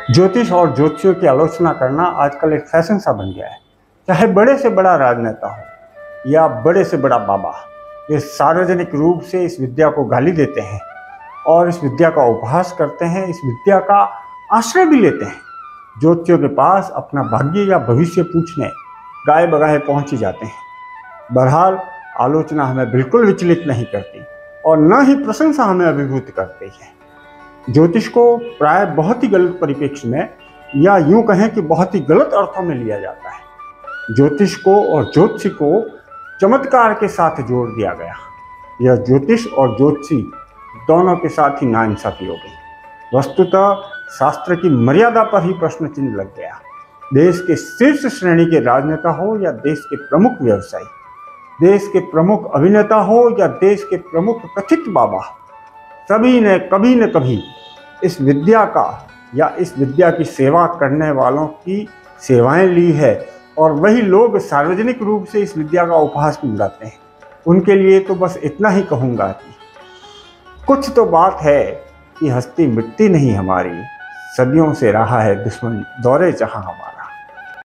ज्योतिष और ज्योतिषियों की आलोचना करना आजकल एक फैशन सा बन गया है। चाहे बड़े से बड़ा राजनेता हो या बड़े से बड़ा बाबा, ये सार्वजनिक रूप से इस विद्या को गाली देते हैं और इस विद्या का उपहास करते हैं, इस विद्या का आश्रय भी लेते हैं। ज्योतिषियों के पास अपना भाग्य या भविष्य पूछने गाए बगाए पहुंच ही जाते हैं। बहरहाल आलोचना हमें बिल्कुल विचलित नहीं करती और न ही प्रशंसा हमें अभिभूत करती है। ज्योतिष को प्राय बहुत ही गलत परिप्रेक्ष्य में या यूं कहें कि बहुत ही गलत अर्थों में लिया जाता है। ज्योतिष को और ज्योतिषी को चमत्कार के साथ जोड़ दिया गया। यह ज्योतिष और ज्योतिषी दोनों के साथ ही नाइंसाफी हो गई। वस्तुतः शास्त्र की मर्यादा पर ही प्रश्न चिन्ह लग गया। देश के शीर्ष श्रेणी के राजनेता हो या देश के प्रमुख व्यवसायी, देश के प्रमुख अभिनेता हो या देश के प्रमुख कथित बाबा, सभी ने कभी न कभी इस विद्या का या इस विद्या की सेवा करने वालों की सेवाएं ली है और वही लोग सार्वजनिक रूप से इस विद्या का उपहास भी उड़ाते हैं। उनके लिए तो बस इतना ही कहूँगा कि कुछ तो बात है कि हस्ती मिटती नहीं हमारी, सदियों से रहा है दुश्मन दौरे जहां हमारा।